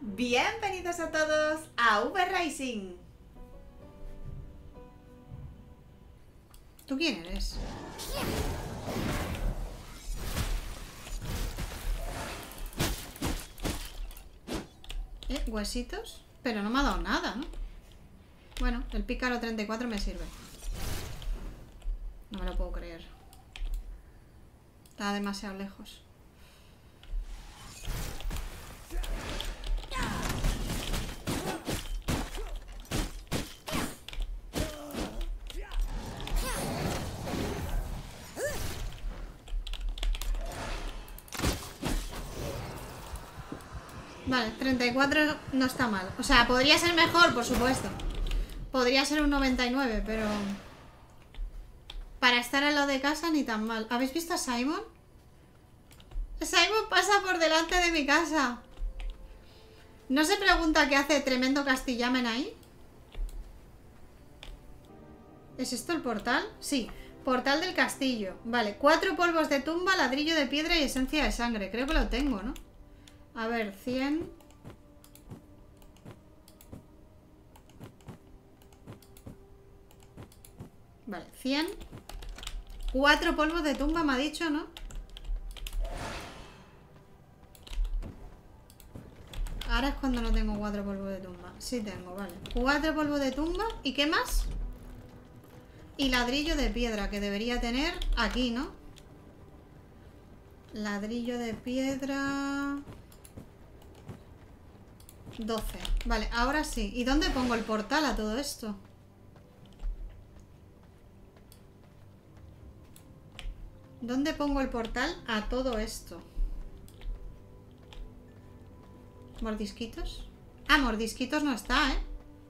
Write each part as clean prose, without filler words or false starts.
Bienvenidos a todos a V-Rising. ¿Tú quién eres? ¿Huesitos? Pero no me ha dado nada, ¿no? Bueno, el pícaro 34 me sirve. No me lo puedo creer. Está demasiado lejos. Vale, 34 no está mal. O sea, podría ser mejor, por supuesto. Podría ser un 99, pero... para estar al lado de casa ni tan mal. ¿Habéis visto a Simon? Simon pasa por delante de mi casa. ¿No se pregunta qué hace tremendo castillamen ahí? ¿Es esto el portal? Sí, portal del castillo. Vale, 4 polvos de tumba, ladrillo de piedra y esencia de sangre. Creo que lo tengo, ¿no? A ver, 100. Vale, 100. 4 polvos de tumba me ha dicho, ¿no? Ahora es cuando no tengo 4 polvos de tumba. Sí tengo, vale. 4 polvos de tumba. ¿Y qué más? Y ladrillo de piedra, que debería tener aquí, ¿no? Ladrillo de piedra... 12. Vale, ahora sí. ¿Y dónde pongo el portal a todo esto? ¿Dónde pongo el portal a todo esto? ¿Mordisquitos? Ah, mordisquitos no está, ¿eh?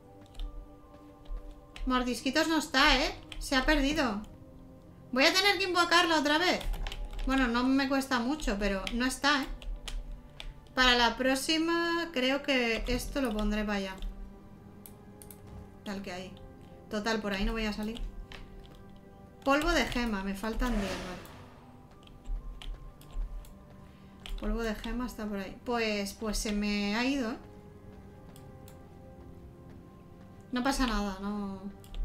Mordisquitos no está, ¿eh? Se ha perdido. Voy a tener que invocarla otra vez. Bueno, no me cuesta mucho, pero no está, ¿eh? Para la próxima creo que esto lo pondré para allá. Tal que ahí. Total, por ahí no voy a salir. Polvo de gema, me faltan 10, vale. Polvo de gema está por ahí. Pues se me ha ido, ¿eh? No pasa nada, no...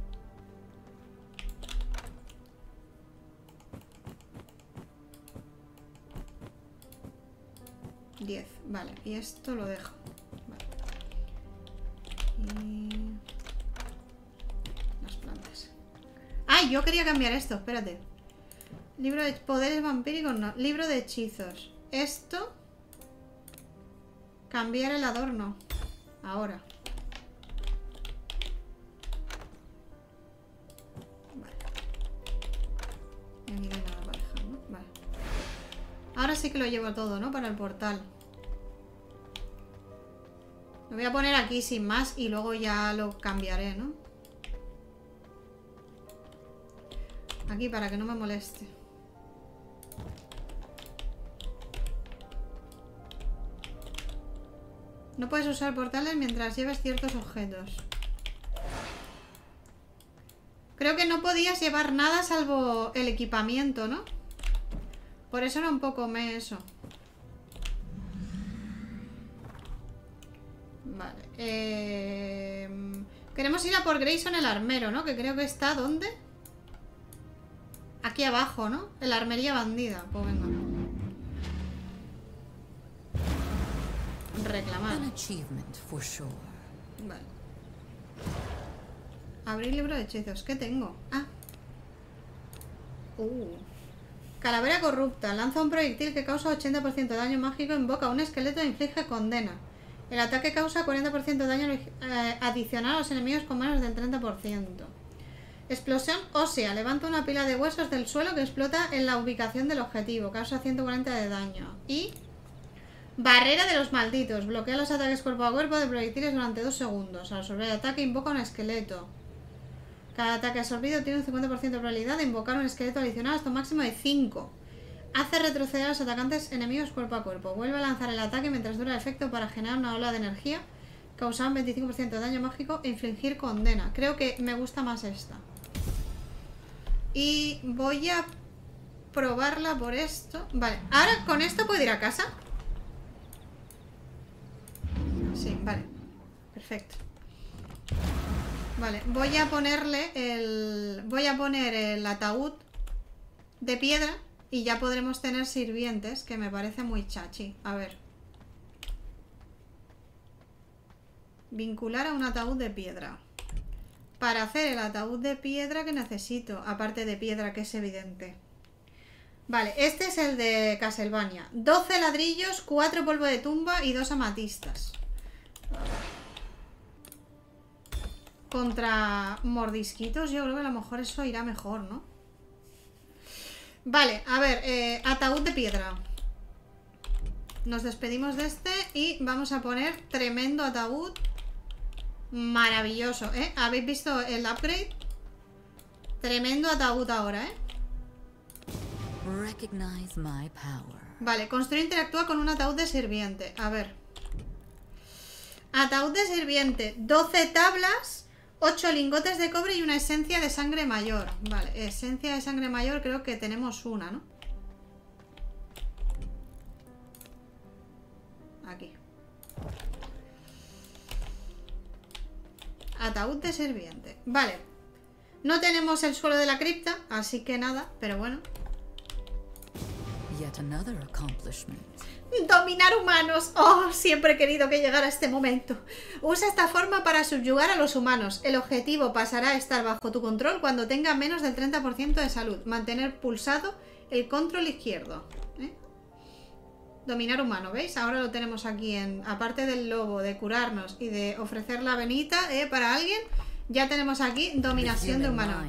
...10, vale, y esto lo dejo. Vale. Y... las plantas. ¡Ay! Yo quería cambiar esto, espérate. Libro de poderes vampíricos, no. Libro de hechizos. Esto... cambiar el adorno. Ahora. Vale. Y aquí no hay nada para dejar, ¿no? Vale. Ahora sí que lo llevo todo, ¿no? Para el portal. Lo voy a poner aquí sin más y luego ya lo cambiaré, ¿no? Aquí para que no me moleste. No puedes usar portales mientras lleves ciertos objetos. Creo que no podías llevar nada salvo el equipamiento, ¿no? Por eso era un poco eso. Vale. Queremos ir a por Grayson el armero, ¿no? Que creo que está... ¿dónde? Aquí abajo, ¿no? En la armería bandida. Pues venga. Reclamar. Vale. Abrir libro de hechizos. ¿Qué tengo? Ah. Calavera corrupta. Lanza un proyectil que causa 80% de daño mágico. Invoca un esqueleto e inflige condena. El ataque causa 40% de daño adicional a los enemigos con menos del 30%. Explosión ósea. Levanta una pila de huesos del suelo que explota en la ubicación del objetivo. Causa 140 de daño. Y... barrera de los malditos. Bloquea los ataques cuerpo a cuerpo de proyectiles durante 2 segundos. Al absorber el ataque invoca un esqueleto. Cada ataque absorbido tiene un 50% de probabilidad de invocar un esqueleto adicional hasta un máximo de 5. Hace retroceder a los atacantes enemigos cuerpo a cuerpo. Vuelve a lanzar el ataque mientras dura el efecto para generar una ola de energía. Causar un 25% de daño mágico e infligir condena. Creo que me gusta más esta. Y voy a probarla por esto. Vale, ahora con esto puedo ir a casa. Sí. Sí, vale. Perfecto. Vale, voy a ponerle el... Voy a poner el ataúd de piedra y ya podremos tener sirvientes, que me parece muy chachi. A ver. Vincular a un ataúd de piedra. Para hacer el ataúd de piedra, que necesito? Aparte de piedra, que es evidente. Vale, este es el de Castlevania. 12 ladrillos, 4 polvo de tumba y 2 amatistas. Contra mordisquitos, yo creo que a lo mejor eso irá mejor, ¿no? Vale, a ver, ataúd de piedra. Nos despedimos de este y vamos a poner tremendo ataúd. Maravilloso, ¿eh? ¿Habéis visto el upgrade? Tremendo ataúd ahora, ¿eh? Vale, construir interactúa con un ataúd de sirviente. A ver. Ataúd de sirviente. 12 tablas, 8 lingotes de cobre y una esencia de sangre mayor. Vale, esencia de sangre mayor creo que tenemos una, ¿no? Aquí. Ataúd de sirviente. Vale. No tenemos el suelo de la cripta, así que nada, pero bueno. Dominar humanos. Oh, siempre he querido que llegara este momento. Usa esta forma para subyugar a los humanos. El objetivo pasará a estar bajo tu control cuando tenga menos del 30% de salud. Mantener pulsado el control izquierdo. Dominar humano, ¿veis? Ahora lo tenemos aquí en... Aparte del lobo, de curarnos y de ofrecer la venita para alguien, ya tenemos aquí dominación de humano.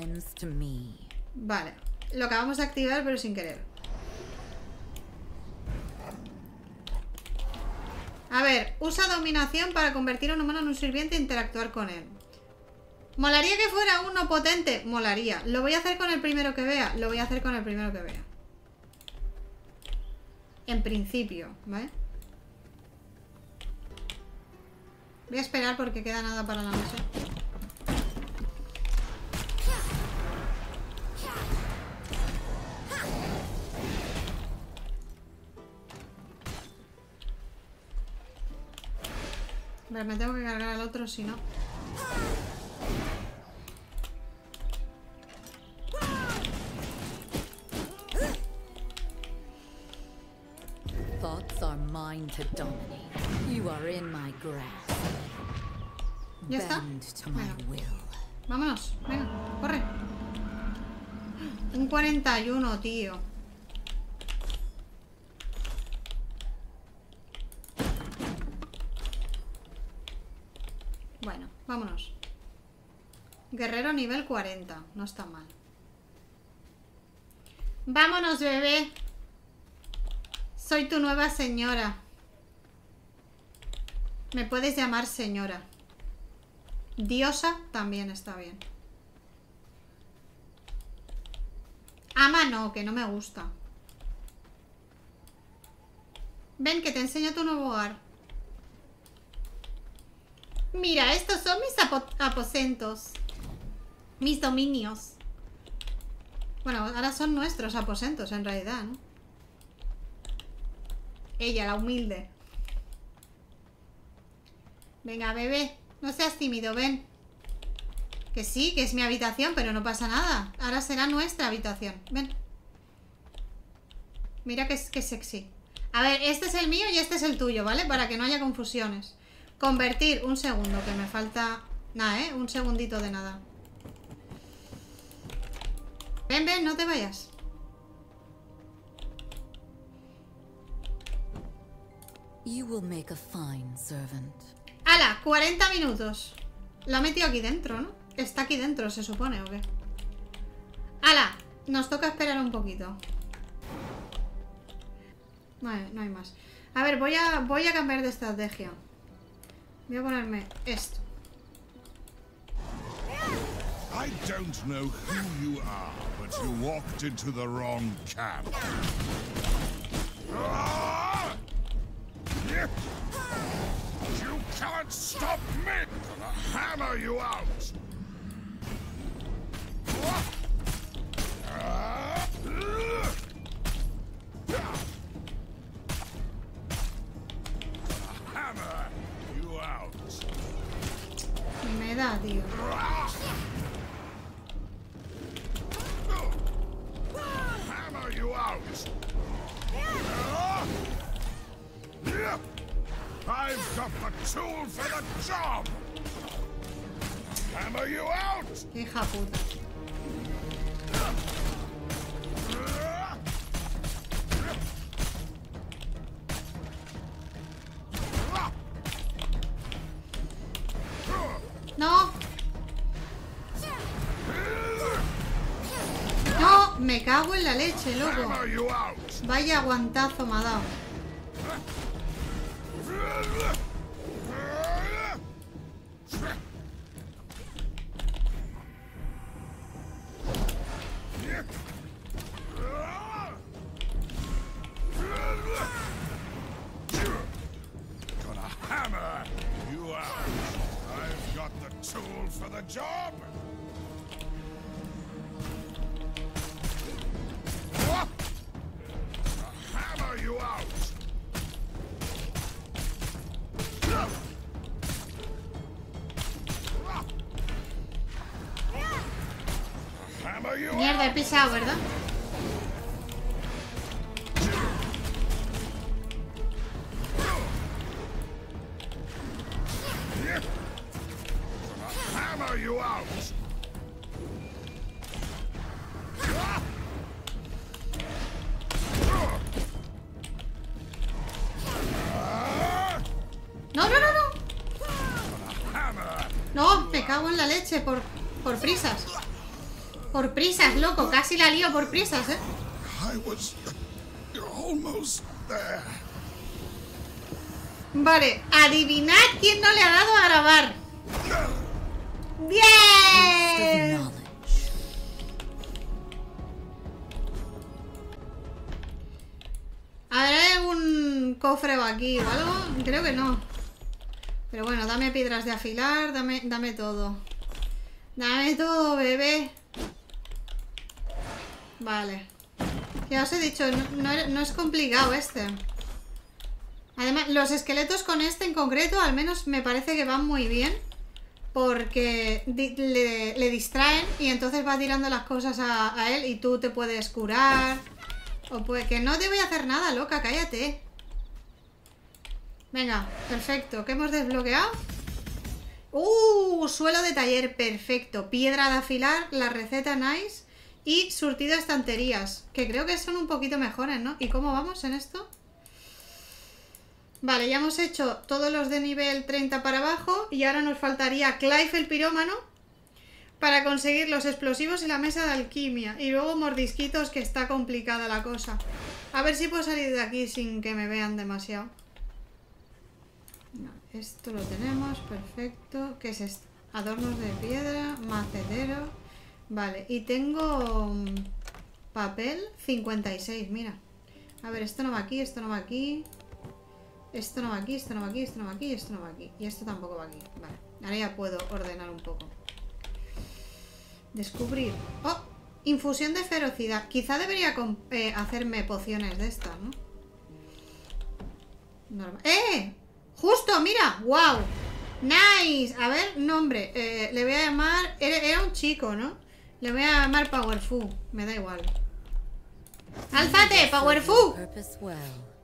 Vale. Lo acabamos de activar, pero sin querer. A ver, usa dominación para convertir a un humano en un sirviente e interactuar con él. ¿Molaría que fuera uno potente? Molaría. ¿Lo voy a hacer con el primero que vea? Lo voy a hacer con el primero que vea. En principio, ¿vale? Voy a esperar porque queda nada para la noche. Vale, me tengo que cargar al otro, si no. Thoughts are mine to dominate. You are in my grasp. ¿Ya está? Bend to my will. Vámonos, venga, corre. Un 41, tío. Bueno, vámonos. Guerrero nivel 40. No está mal. Vámonos, bebé. Soy tu nueva señora. Me puedes llamar señora. Diosa también está bien. Ama no, que no me gusta. Ven, que te enseño tu nuevo hogar. Mira, estos son mis aposentos. Mis dominios. Bueno, ahora son nuestros aposentos en realidad, ¿no? Ella, la humilde. Venga, bebé. No seas tímido, ven. Que sí, que es mi habitación, pero no pasa nada. Ahora será nuestra habitación. Ven. Mira que sexy. A ver, este es el mío y este es el tuyo, ¿vale? Para que no haya confusiones. Convertir, un segundo, que me falta... Nada, ¿eh? Un segundito de nada. Ven, ven, no te vayas. You will make a fine servant. ¡Hala! 40 minutos. Lo ha metido aquí dentro, ¿no? Está aquí dentro, se supone, ¿o qué? ¡Hala! Nos toca esperar un poquito. No hay más. A ver, voy a cambiar de estrategia. Voy a ponerme esto. I don't know who you are, but you walked into the wrong camp. You can't stop me! I'm gonna hammer you out! Hammer da, tío? Hammer you out. I've got the tool for the job. Hammer you out. Qué hija puta. No. No, me cago en la leche, loco. Hammer you out. Vaya aguantazo me ha dado. Gonna hammer you out. I've got the tool for the job. Hammer you out. Hammer you Mierda, he pisado, ¿verdad? Hammer you out. No, no, no, no. Hammer. No, me cago en la leche por prisas. Por prisas, loco. Casi la lío por prisas, ¿eh? I was almost there. Vale, adivinad quién no le ha dado a grabar. ¡Bien! Knowledge. ¿Habrá algún cofre aquí o algo? Creo que no. Pero bueno, dame piedras de afilar, dame todo. Dame todo, bebé. Vale. Ya os he dicho, no es complicado este. Además, los esqueletos con este en concreto, al menos me parece que van muy bien. Porque le distraen y entonces va tirando las cosas a él y tú te puedes curar. O puede que no te voy a hacer nada, loca, cállate. Venga, perfecto. ¿Qué hemos desbloqueado? Suelo de taller, perfecto. Piedra de afilar, la receta nice. Y surtido de estanterías, que creo que son un poquito mejores, ¿no? ¿Y cómo vamos en esto? Vale, ya hemos hecho todos los de nivel 30 para abajo. Y ahora nos faltaría Clive el pirómano para conseguir los explosivos y la mesa de alquimia. Y luego mordisquitos, que está complicada la cosa. A ver si puedo salir de aquí sin que me vean demasiado. No, esto lo tenemos, perfecto. ¿Qué es esto? Adornos de piedra, macetero. Vale, y tengo papel 56, mira. A ver, esto no va aquí, esto no va aquí. Esto no va aquí, esto no va aquí, esto no va aquí, esto no va aquí. Y esto tampoco va aquí. Vale, ahora ya puedo ordenar un poco. Descubrir. ¡Oh! Infusión de ferocidad. Quizá debería hacerme pociones de estas, ¿no? Normal. ¡Eh! ¡Justo! ¡Mira! ¡Wow! ¡Nice! A ver, nombre. Le voy a llamar... Era un chico, ¿no? Le voy a llamar Powerful. Me da igual. ¡Alzate, Powerful! Purpose well.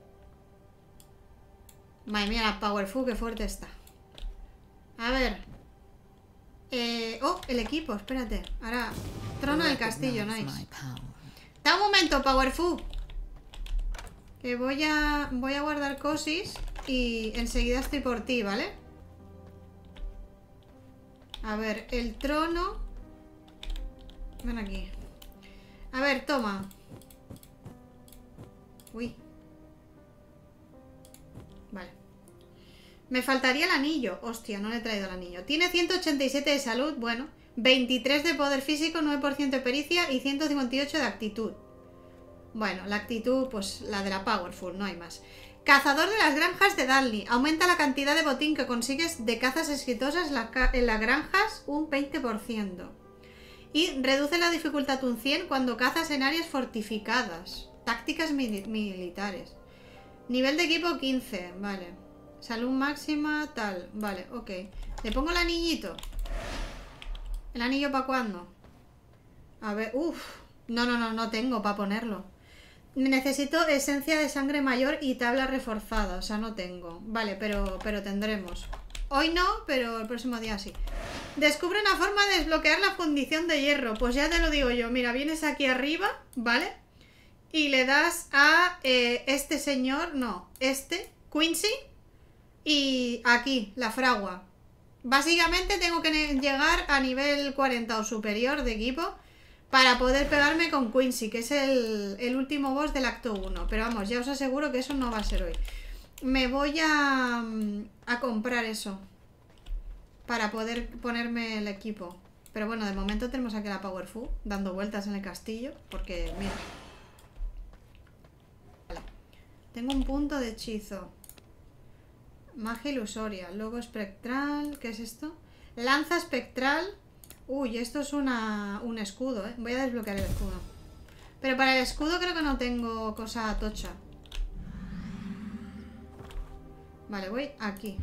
Madre mía, la Powerful, qué fuerte está. A ver. Oh, el equipo, espérate. Ahora, trono del castillo, Recognize nice. my power. Da un momento, Powerful. Que voy a guardar cosis y enseguida estoy por ti, ¿vale? A ver, el trono. Ven aquí. A ver, toma. Uy. Vale. Me faltaría el anillo. Hostia, no le he traído el anillo. Tiene 187 de salud, bueno. 23 de poder físico, 9% de pericia y 158 de actitud. Bueno, la actitud, pues la de la Powerful, no hay más. Cazador de las granjas de Dudley. Aumenta la cantidad de botín que consigues de cazas exitosas en las granjas un 20%. Y reduce la dificultad un 100 cuando cazas en áreas fortificadas. Tácticas militares. Nivel de equipo 15, vale. Salud máxima, tal. Vale, ok. Le pongo el anillito. ¿El anillo para cuándo? A ver, uff. No tengo para ponerlo. Necesito esencia de sangre mayor y tabla reforzada. O sea, no tengo. Vale, pero tendremos. Hoy no, pero el próximo día sí. Descubre una forma de desbloquear la fundición de hierro. Pues ya te lo digo yo. Mira, vienes aquí arriba, ¿vale? Y le das a este señor, no, Quincy. Y aquí, la fragua. Básicamente tengo que llegar a nivel 40 o superior de equipo para poder pegarme con Quincy, que es el último boss del acto 1. Pero vamos, ya os aseguro que eso no va a ser hoy. Me voy a comprar eso para poder ponerme el equipo. Pero bueno, de momento tenemos aquí la Powerful dando vueltas en el castillo, porque mira. Vale. Tengo un punto de hechizo. Magia ilusoria, logo espectral, ¿qué es esto? Lanza espectral. Uy, esto es un escudo, ¿eh? Voy a desbloquear el escudo. Pero para el escudo creo que no tengo cosa tocha. Vale, voy aquí.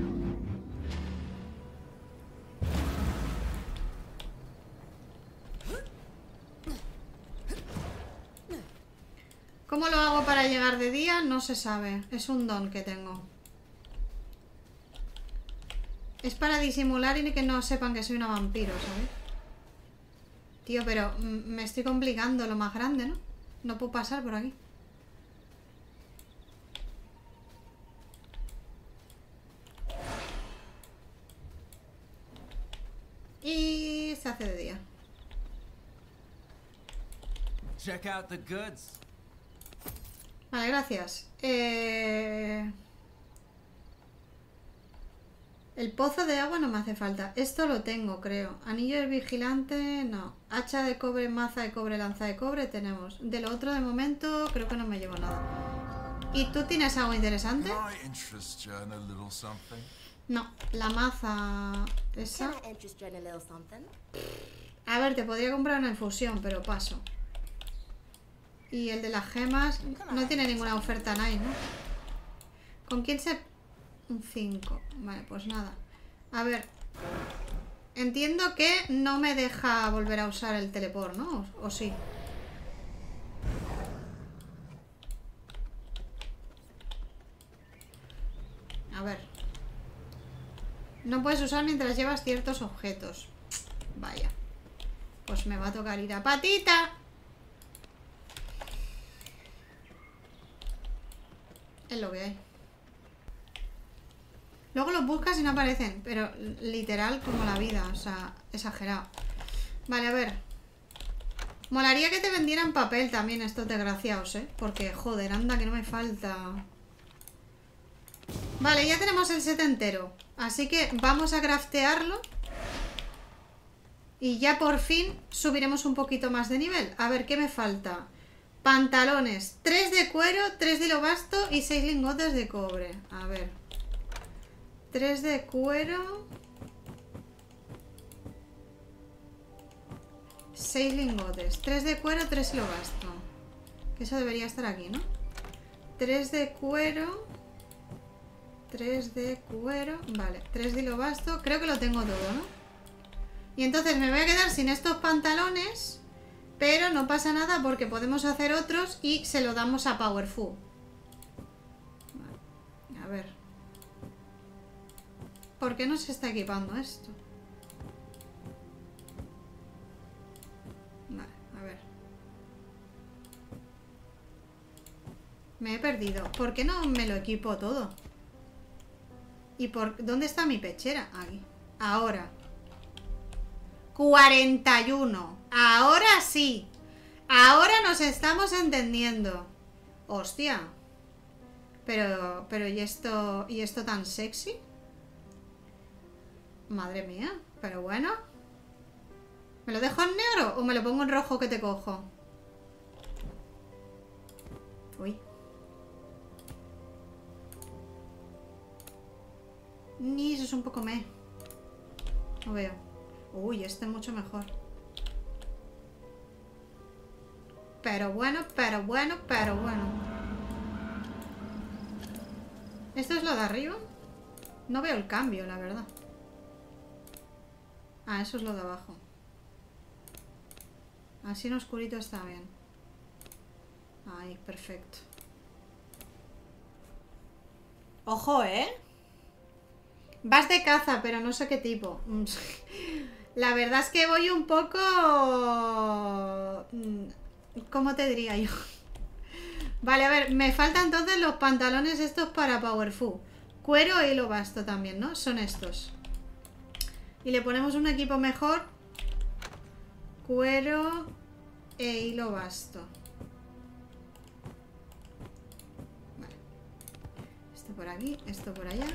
¿Cómo lo hago para llegar de día? No se sabe. Es un don que tengo. Es para disimular y que no sepan que soy una vampiro, ¿sabes? Tío, pero me estoy complicando lo más grande, ¿no? No puedo pasar por aquí. Y se hace de día. Check out the goods. Vale, gracias. El pozo de agua no me hace falta. Esto lo tengo, creo. Anillo del vigilante, no. Hacha de cobre, maza de cobre, lanza de cobre, tenemos. De lo otro, de momento, creo que no me llevo nada. ¿Y tú tienes algo interesante? No, la maza... esa. A ver, te podría comprar una infusión, pero paso. Y el de las gemas no tiene ninguna oferta nice, ¿no? ¿Con quién se...? Un 5. Vale, pues nada. A ver. Entiendo que no me deja volver a usar el teleport, ¿no? ¿O sí? A ver. No puedes usar mientras llevas ciertos objetos. Vaya. Pues me va a tocar ir a patita. Es lo que hay. Luego los buscas y no aparecen, pero literal como la vida, o sea, exagerado. Vale, a ver. Molaría que te vendieran papel también estos desgraciados, ¿eh? Porque, joder, anda que no me falta. Vale, ya tenemos el set entero. Así que vamos a craftearlo. Y ya por fin subiremos un poquito más de nivel. A ver, ¿qué me falta? Pantalones, 3 de cuero, 3 de hilo basto y 6 lingotes de cobre. A ver. 3 de cuero. 6 lingotes. 3 de cuero, 3 hilo basto. Que eso debería estar aquí, ¿no? 3 de cuero. 3 de cuero. Vale, 3 de hilo basto. Creo que lo tengo todo, ¿no? Y entonces me voy a quedar sin estos pantalones. Pero no pasa nada porque podemos hacer otros y se lo damos a Powerful. Vale, a ver. ¿Por qué no se está equipando esto? Vale, a ver. Me he perdido. ¿Por qué no me lo equipo todo? ¿Y por dónde está mi pechera? Aquí. Ahora. 41. Ahora sí. Ahora nos estamos entendiendo. Hostia. Pero ¿y esto tan sexy? Madre mía. Pero bueno. ¿Me lo dejo en negro o me lo pongo en rojo que te cojo? Uy. Ni eso es un poco me. No veo. Uy, este es mucho mejor. Pero bueno. ¿Esto es lo de arriba? No veo el cambio, la verdad. Ah, eso es lo de abajo. Así en oscurito está bien. Ahí, perfecto. Ojo, ¿eh? Vas de caza, pero no sé qué tipo. La verdad es que voy un poco... ¿Cómo te diría yo? Vale, a ver, me faltan entonces los pantalones estos para Powerful. Cuero e hilo basto también, ¿no? Son estos. Y le ponemos un equipo mejor. Cuero e hilo basto. Vale. Esto por aquí, esto por allá.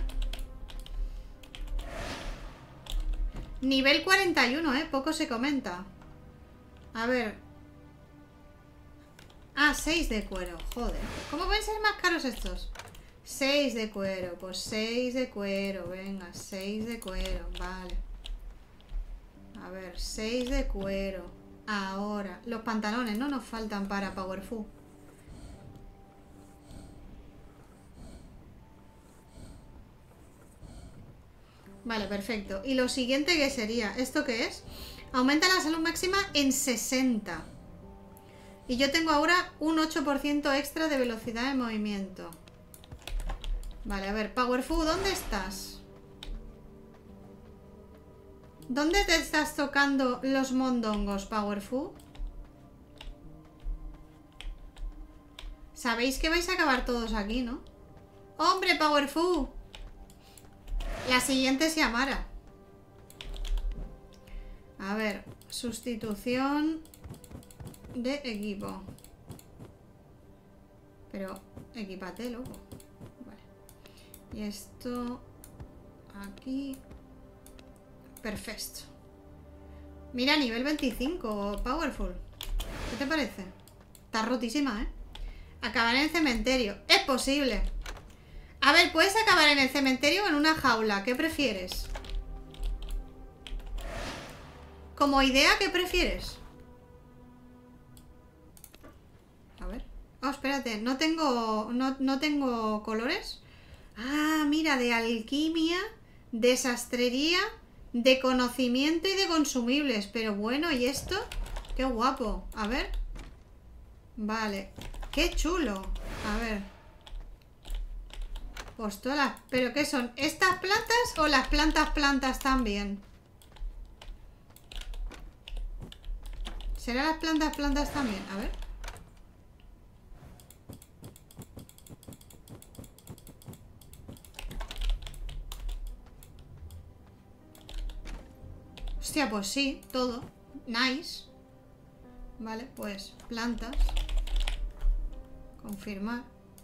Nivel 41, poco se comenta. A ver. Ah, 6 de cuero, joder. ¿Cómo pueden ser más caros estos? 6 de cuero, pues 6 de cuero. Venga, 6 de cuero, vale. A ver, 6 de cuero. Ahora, los pantalones no nos faltan para Powerful. Vale, perfecto. Y lo siguiente que sería, ¿esto qué es? Aumenta la salud máxima en 60. Y yo tengo ahora un 8% extra de velocidad de movimiento. Vale, a ver, Powerful, ¿dónde estás? ¿Dónde te estás tocando los mondongos, Powerful? Sabéis que vais a acabar todos aquí, ¿no? ¡Hombre, Powerful! La siguiente es Yamara. A ver, sustitución de equipo. Pero equípate, loco. Vale. Y esto aquí. Perfecto. Mira, nivel 25, Powerful. ¿Qué te parece? Está rotísima, ¿eh? Acabar en el cementerio. Es posible. A ver, puedes acabar en el cementerio o en una jaula. ¿Qué prefieres? Como idea, ¿qué prefieres? A ver. Oh, espérate. No tengo colores. Ah, mira, de alquimia, de sastrería, de conocimiento y de consumibles. Pero bueno, ¿y esto? Qué guapo. A ver. Vale. Qué chulo. A ver. Pues todas las... ¿Pero qué son? ¿Estas plantas o las plantas también? ¿Serán las plantas también? A ver. Hostia, pues sí, todo. Nice. Vale, pues plantas. Confirmar.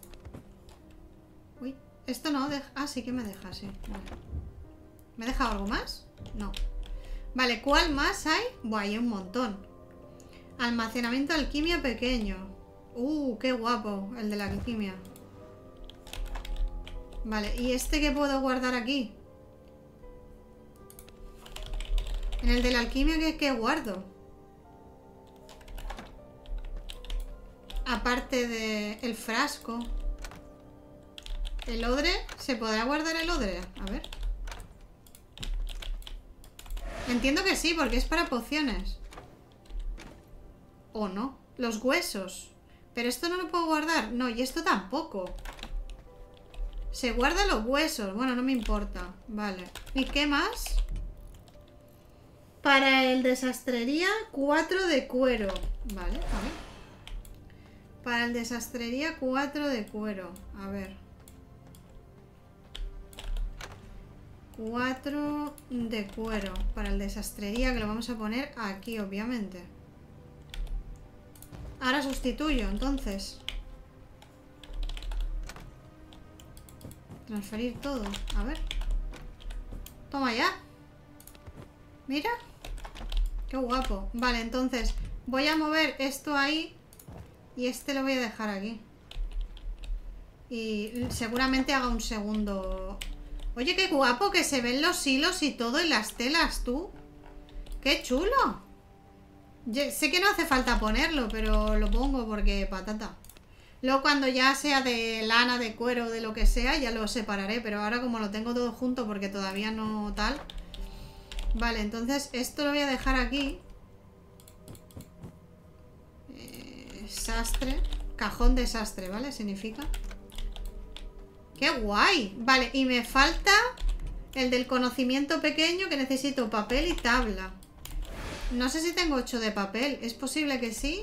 Uy, esto no deja... Ah, sí que me deja, sí. Vale. ¿Me deja algo más? No. Vale, ¿cuál más hay? Buah, hay un montón. Almacenamiento de alquimia pequeño. Qué guapo, el de la alquimia. Vale, ¿y este qué puedo guardar aquí? En el de la alquimia, ¿qué guardo? Aparte de el frasco. ¿El odre? ¿Se podrá guardar el odre? A ver. Entiendo que sí, porque es para pociones. ¿O no? Los huesos. Pero esto no lo puedo guardar. No, y esto tampoco. Se guardan los huesos. Bueno, no me importa. Vale. ¿Y qué más? Para el de sastrería, 4 de cuero. Vale, a ver. Para el de sastrería, 4 de cuero. A ver. 4 de cuero. Para el de sastrería, que lo vamos a poner aquí, obviamente. Ahora sustituyo, entonces. Transferir todo. A ver. Toma ya. Mira. Qué guapo. Vale, entonces voy a mover esto ahí. Y este lo voy a dejar aquí. Y seguramente haga un segundo. Oye, qué guapo que se ven los hilos y todo en las telas, tú. ¡Qué chulo! Sé que no hace falta ponerlo, pero lo pongo porque patata. Luego cuando ya sea de lana, de cuero, de lo que sea, ya lo separaré. Pero ahora como lo tengo todo junto porque todavía no tal. Vale, entonces esto lo voy a dejar aquí. Desastre. Cajón desastre, ¿vale? Significa. ¡Qué guay! Vale, y me falta el del conocimiento pequeño, que necesito papel y tabla. No sé si tengo 8 de papel. ¿Es posible que sí?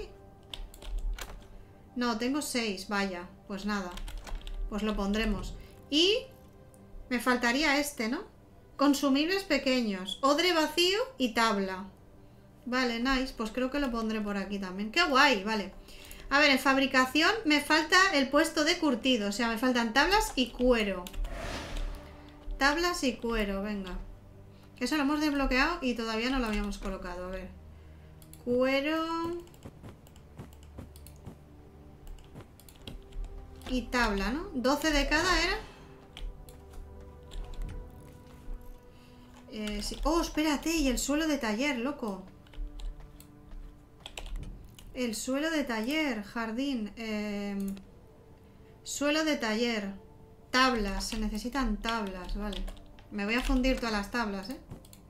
No, tengo 6. Vaya, pues nada. Pues lo pondremos. Y me faltaría este, ¿no? Consumibles pequeños. Odre vacío y tabla. Vale, nice. Pues creo que lo pondré por aquí también. ¡Qué guay! Vale. A ver, en fabricación me falta el puesto de curtido. O sea, me faltan tablas y cuero. Tablas y cuero, venga. Eso lo hemos desbloqueado y todavía no lo habíamos colocado. A ver. Cuero. Y tabla, ¿no? 12 de cada era. Sí. Oh, espérate. Y el suelo de taller, loco. El suelo de taller, jardín. Suelo de taller. Tablas, se necesitan tablas, vale. Me voy a fundir todas las tablas, ¿eh?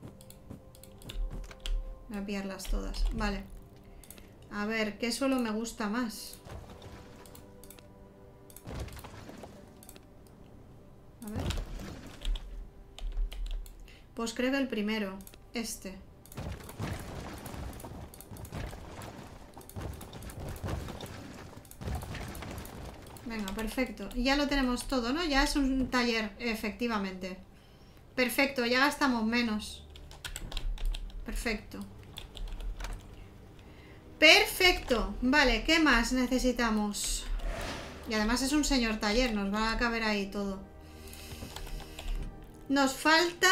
Voy a pillarlas todas, vale. A ver, ¿qué suelo me gusta más? A ver. Pues creo que el primero, este. Venga, perfecto. Ya lo tenemos todo, ¿no? Ya es un taller, efectivamente. Perfecto, ya gastamos menos. Perfecto. Perfecto. Vale, ¿qué más necesitamos? Y además es un señor taller, nos va a caber ahí todo. Nos falta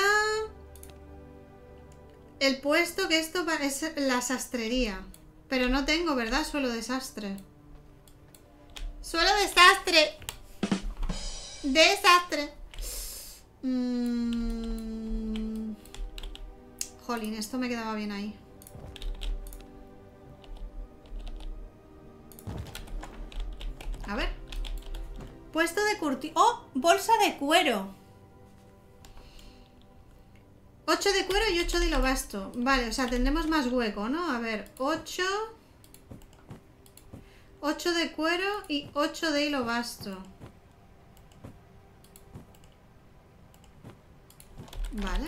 el puesto, que esto es la sastrería. Pero no tengo, ¿verdad? Suelo desastre. Suelo desastre. Desastre. Jolín, esto me quedaba bien ahí. A ver. Puesto de curti... ¡Oh! Bolsa de cuero. 8 de cuero y 8 de hilo vasto. Vale, o sea, tendremos más hueco, ¿no? A ver, 8 de cuero y 8 de hilo vasto. Vale.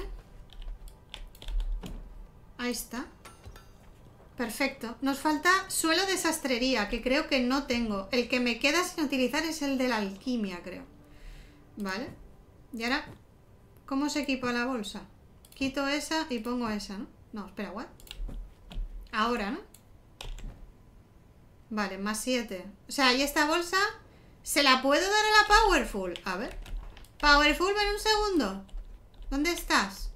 Ahí está. Perfecto. Nos falta suelo de sastrería, que creo que no tengo. El que me queda sin utilizar es el de la alquimia, creo. Vale. Y ahora, ¿cómo se equipa la bolsa? Quito esa y pongo esa, ¿no? No, espera, ¿what? Ahora, ¿no? Vale, más 7. O sea, y esta bolsa se la puedo dar a la Powerful. A ver. Powerful, ven un segundo. ¿Dónde estás?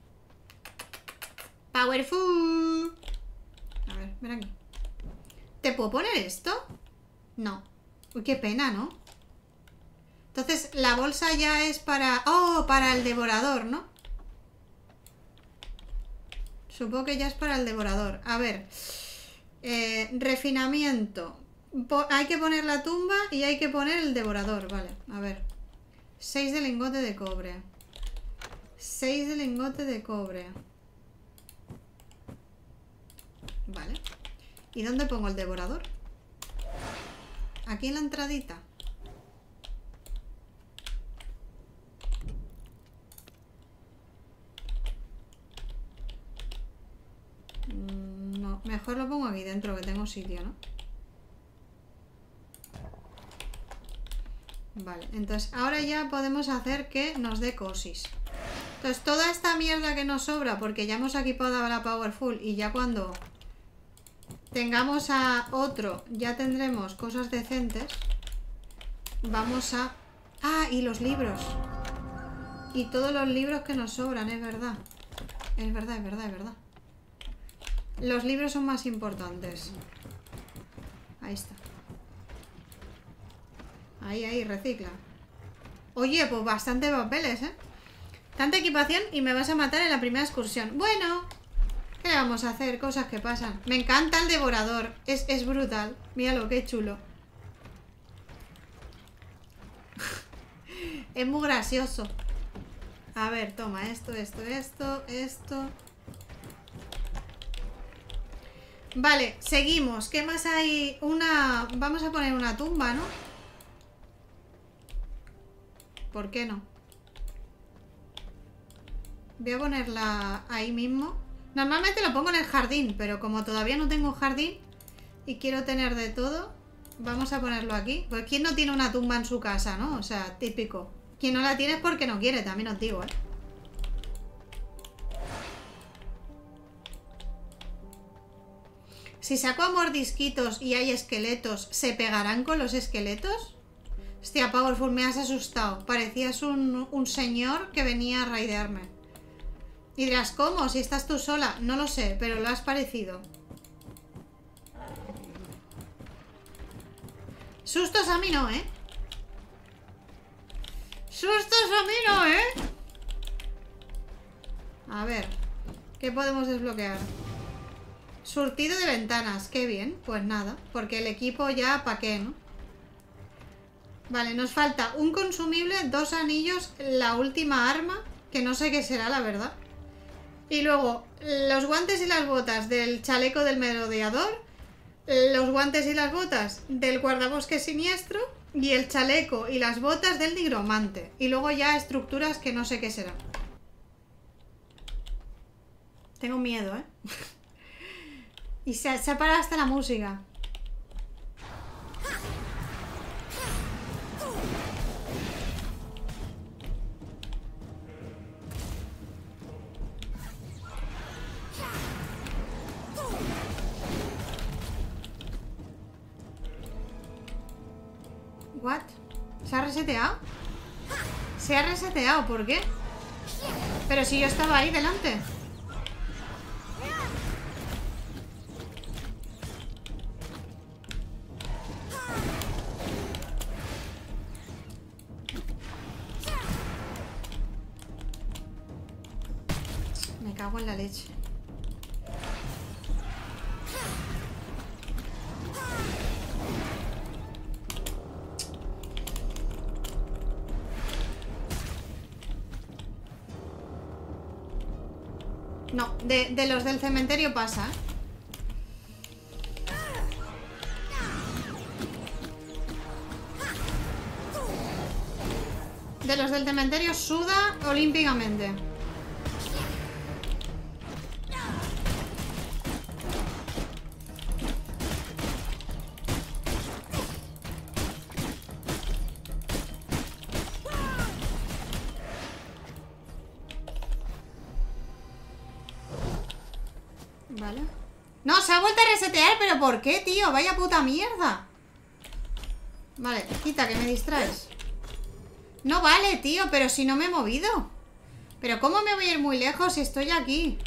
Powerful. A ver, ven aquí. ¿Te puedo poner esto? No. Uy, qué pena, ¿no? Entonces, la bolsa ya es para... ¡Oh! Para el devorador, ¿no? Supongo que ya es para el devorador. A ver. Refinamiento. Hay que poner la tumba y hay que poner el devorador. Vale, a ver. 6 de lingote de cobre. 6 de lingote de cobre. Vale. ¿Y dónde pongo el devorador? Aquí en la entradita. No, mejor lo pongo aquí dentro, que tengo sitio, ¿no? Vale, entonces ahora ya podemos hacer que nos dé cosis. Entonces toda esta mierda que nos sobra, porque ya hemos equipado a la Powerful y ya cuando tengamos a otro ya tendremos cosas decentes. Vamos a... Ah, y los libros. Y todos los libros que nos sobran, es verdad. Es verdad, es verdad, es verdad. Los libros son más importantes. Ahí está. Ahí, ahí, recicla. Oye, pues bastante papeles, ¿eh? Tanta equipación y me vas a matar en la primera excursión. Bueno, ¿qué le vamos a hacer? Cosas que pasan. Me encanta el devorador. Es brutal. Míralo, qué chulo. Es muy gracioso. A ver, toma esto. Vale, seguimos. ¿Qué más hay? Vamos a poner una tumba, ¿no? ¿Por qué no? Voy a ponerla ahí mismo. Normalmente lo pongo en el jardín, pero como todavía no tengo un jardín y quiero tener de todo, vamos a ponerlo aquí. Pues ¿quién no tiene una tumba en su casa, no? O sea, típico. Quien no la tiene es porque no quiere, también os digo, ¿eh? Si saco a mordisquitos y hay esqueletos, ¿se pegarán con los esqueletos? Hostia, Powerful, me has asustado. Parecías un señor que venía a raidearme. Y dirás, ¿cómo? Si estás tú sola. No lo sé, pero lo has parecido. Sustos a mí no, ¿eh? Sustos a mí no, ¿eh? A ver, ¿qué podemos desbloquear? Surtido de ventanas, qué bien. Pues nada, porque el equipo ya pa' qué, ¿no? Vale, nos falta un consumible, 2 anillos, la última arma, que no sé qué será, la verdad. Y luego, los guantes y las botas del chaleco del merodeador, los guantes y las botas del guardabosque siniestro y el chaleco y las botas del nigromante. Y luego ya estructuras que no sé qué serán. Tengo miedo, ¿eh? Y se ha parado hasta la música. What? ¿Se ha reseteado? Se ha reseteado, ¿por qué? Pero si yo estaba ahí delante. Me cago en la leche. No, de los del cementerio pasa, ¿eh? De los del cementerio suda olímpicamente. Vale. No, se ha vuelto a resetear, pero ¿por qué, tío? Vaya puta mierda. Vale, quita, que me distraes. No vale, tío, pero si no me he movido. Pero ¿cómo me voy a ir muy lejos si estoy aquí?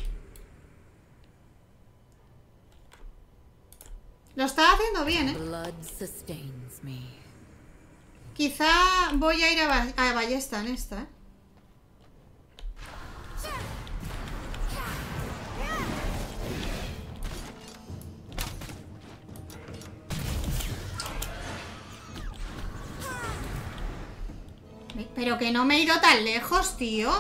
Lo estaba haciendo bien, ¿eh? Blood sustains me. Quizá voy a ir a ballesta en esta, ¿eh? Pero que no me he ido tan lejos, tío.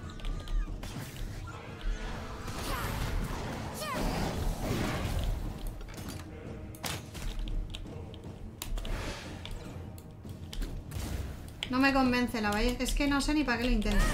No me convence la ballesta. Es que no sé ni para qué lo intento.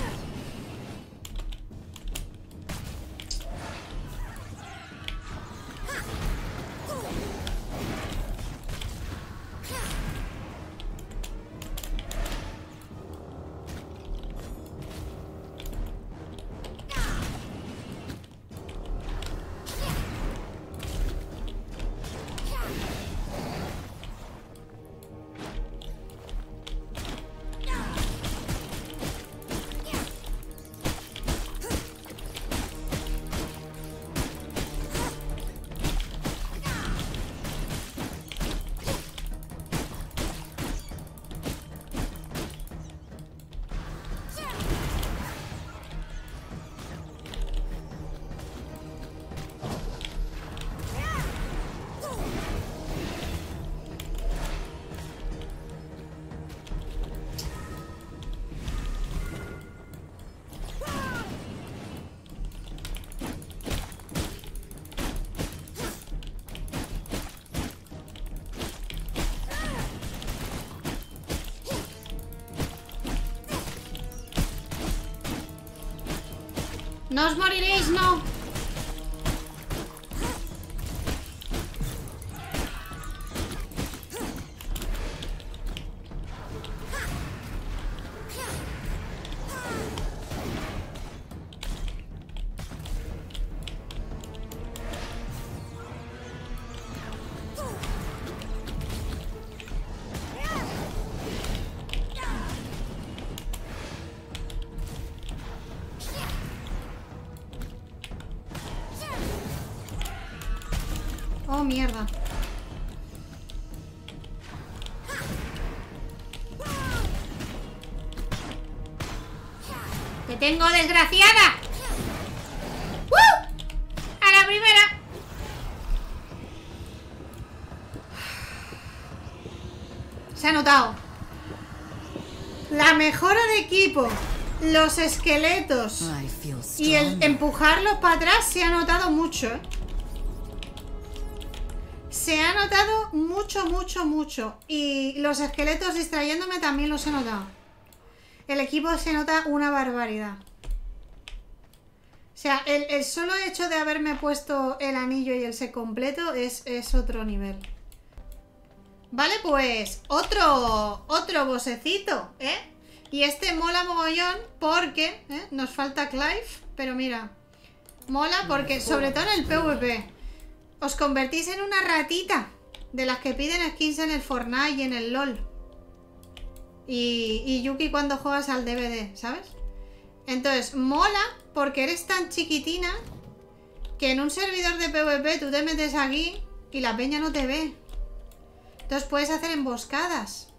¡No os moriréis, no! Oh, mierda. ¡Te tengo, desgraciada! ¡Uh! ¡A la primera! Se ha notado. La mejora de equipo, los esqueletos I feel y el stronger. empujarlos para atrás se ha notado mucho, ¿eh? Se ha notado mucho, mucho, mucho. Y los esqueletos distrayéndome también los he notado. El equipo se nota una barbaridad. O sea, el solo hecho de haberme puesto el anillo y el set completo es otro nivel. Vale, pues otro bossecito, ¿eh? Y este mola mogollón porque nos falta Clive, pero mira, mola porque sobre todo en el PvP os convertís en una ratita de las que piden skins en el Fortnite y en el LOL. Y Yuki cuando juegas al DVD, ¿sabes? Entonces, mola porque eres tan chiquitina que en un servidor de PvP tú te metes aquí y la peña no te ve. Entonces puedes hacer emboscadas.